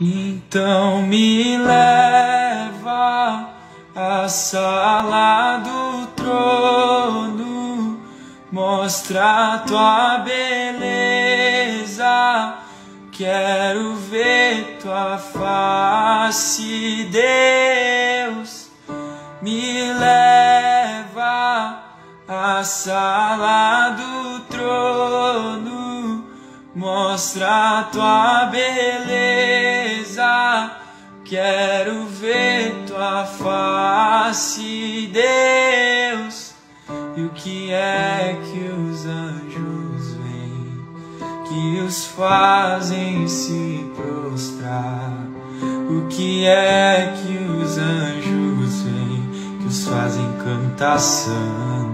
Então me leva à sala do trono, mostra a tua beleza, quero ver tua face, Deus. Me leva à sala do trono, mostra a tua beleza, quero ver tua face, Deus. E o que é que os anjos veem, que os fazem se prostrar? O que é que os anjos veem, que os fazem cantar santo?